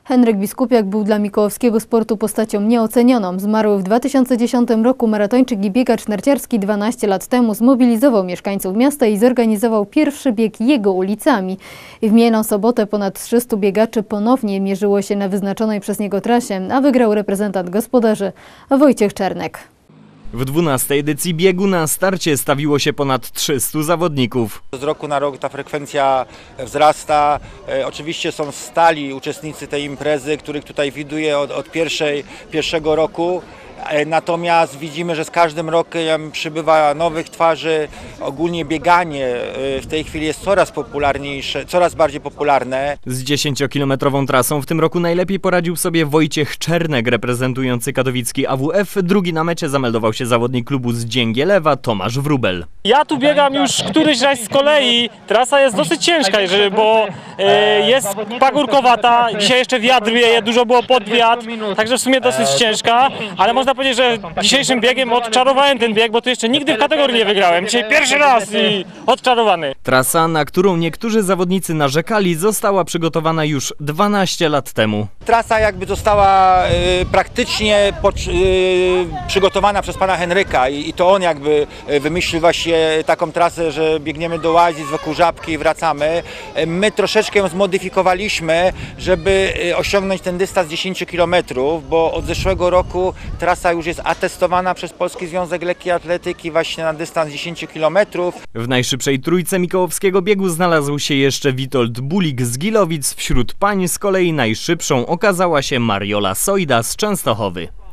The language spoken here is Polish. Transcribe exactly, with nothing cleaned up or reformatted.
Henryk Biskupiak był dla mikołowskiego sportu postacią nieocenioną. Zmarły w dwa tysiące dziesiątym roku maratończyk i biegacz narciarski dwanaście lat temu zmobilizował mieszkańców miasta i zorganizował pierwszy bieg jego ulicami. W minioną sobotę ponad trzystu biegaczy ponownie mierzyło się na wyznaczonej przez niego trasie, a wygrał reprezentant gospodarzy Wojciech Czernek. W dwunastej edycji biegu na starcie stawiło się ponad trzystu zawodników. Z roku na rok ta frekwencja wzrasta. E, oczywiście są stali uczestnicy tej imprezy, których tutaj widuję od, od pierwszej, pierwszego roku. E, natomiast widzimy, że z każdym rokiem przybywa nowych twarzy. Ogólnie bieganie e, w tej chwili jest coraz popularniejsze, coraz bardziej popularne. Z dziesięciokilometrową trasą w tym roku najlepiej poradził sobie Wojciech Czernek, reprezentujący katowicki A W F. Drugi na mecie zameldował się zawodnik klubu z Dzięgielewa Tomasz Wróbel. Ja tu biegam już któryś raz z kolei. Trasa jest dosyć ciężka, bo e, jest pagórkowata. Dzisiaj jeszcze wiatr wieje, dużo było pod wiatr, także w sumie dosyć ciężka, ale można powiedzieć, że dzisiejszym biegiem odczarowałem ten bieg, bo tu jeszcze nigdy w kategorii nie wygrałem. Dzisiaj pierwszy raz i odczarowany. Trasa, na którą niektórzy zawodnicy narzekali, została przygotowana już dwanaście lat temu. Trasa jakby została y, praktycznie pod, y, przygotowana przez pana Henryka i, i to on jakby wymyślił właśnie taką trasę, że biegniemy do Łazic wokół Żabki i wracamy. My troszeczkę ją zmodyfikowaliśmy, żeby osiągnąć ten dystans dziesięć kilometrów, bo od zeszłego roku trasa już jest atestowana przez Polski Związek Lekkiej Atletyki właśnie na dystans dziesięć kilometrów. W najszybszej trójce mikołowskiego biegu znalazł się jeszcze Witold Bulik z Gilowic. Wśród pań z kolei najszybszą okazała się Mariola Sojda z Częstochowy.